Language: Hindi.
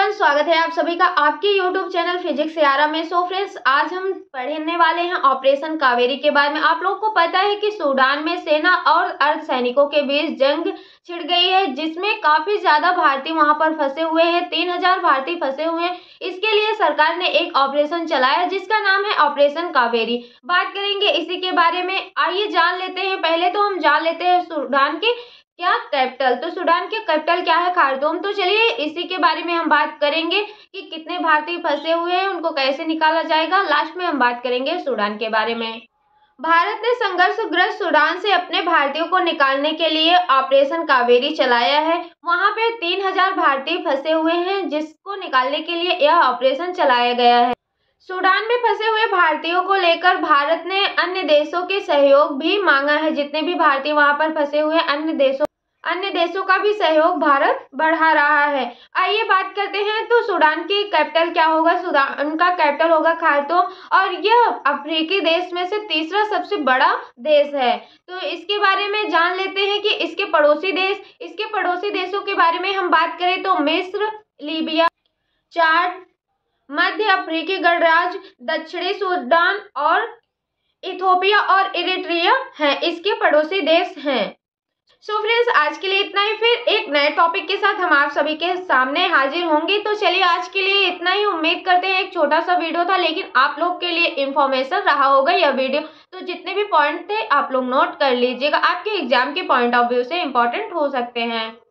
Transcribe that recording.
फ्रेंड्स, स्वागत है आप सभी का आपके यूट्यूब चैनल फिजिक्स से आरा में। सो फ्रेंड्स, आज हम पढ़ने वाले हैं ऑपरेशन कावेरी के बारे में। आप लोगों को पता है कि सूडान में सेना और अर्ध सैनिकों के बीच जंग छिड़ गई है, जिसमें काफी ज्यादा भारतीय वहां पर फंसे हुए हैं। 3000 भारतीय फंसे हुए हैं। इसके लिए सरकार ने एक ऑपरेशन चलाया जिसका नाम है ऑपरेशन कावेरी। बात करेंगे इसी के बारे में। आइए जान लेते हैं। पहले तो हम जान लेते हैं सूडान के क्या कैपिटल। तो सूडान के कैपिटल क्या है? खार्तूम। तो चलिए इसी के बारे में हम बात करेंगे कि कितने भारतीय फंसे हुए हैं, उनको कैसे निकाला जाएगा। लास्ट में हम बात करेंगे सूडान के बारे में। भारत ने संघर्षग्रस्त सूडान से अपने भारतीयों को निकालने के लिए ऑपरेशन कावेरी चलाया है। वहां पे 3000 भारतीय फंसे हुए हैं, जिसको निकालने के लिए यह ऑपरेशन चलाया गया है। सूडान में फंसे हुए भारतीयों को लेकर भारत ने अन्य देशों के सहयोग भी मांगा है। जितने भी भारतीय वहां पर फंसे हुए अन्य देशों का भी सहयोग भारत बढ़ा रहा है। आइए बात करते हैं। तो सूडान की कैपिटल क्या होगा? सूडान का कैपिटल होगा खार्तूम, और यह अफ्रीकी देश में से तीसरा सबसे बड़ा देश है। तो इसके बारे में जान लेते हैं कि इसके पड़ोसी देशों के बारे में हम बात करें तो मिस्र, लीबिया, चाड, मध्य अफ्रीकी गणराज्य, दक्षिणी सूडान और इथोपिया और इरिट्रिया हैं, इसके पड़ोसी देश हैं। सो फ्रेंड्स, आज के लिए इतना ही। फिर एक नए टॉपिक के साथ हम आप सभी के सामने हाजिर होंगे। तो चलिए आज के लिए इतना ही। उम्मीद करते हैं एक छोटा सा वीडियो था, लेकिन आप लोग के लिए इंफॉर्मेशन रहा होगा यह वीडियो। तो जितने भी पॉइंट थे आप लोग नोट कर लीजिएगा, आपके एग्जाम के पॉइंट ऑफ व्यू से इम्पोर्टेंट हो सकते हैं।